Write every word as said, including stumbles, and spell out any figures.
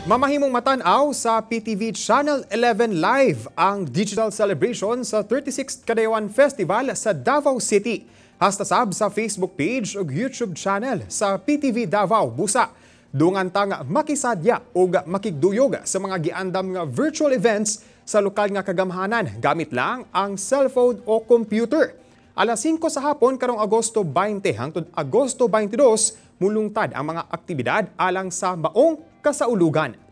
Mamahimong matan-aw sa P T V Channel eleven Live ang digital celebration sa thirty-sixth Kadayawan Festival sa Davao City. Hastasab sa Facebook page ug YouTube channel sa P T V Davao Busa. Dungan tang makisadya ug makigduyog sa mga giandam nga virtual events sa lokal nga kagamhanan gamit lang ang cellphone o computer. Alas singko sa hapon karong Agosto twenty hangtod Agosto twenty-two, mulungtad ang mga aktibidad alang sa maong kasaulugan.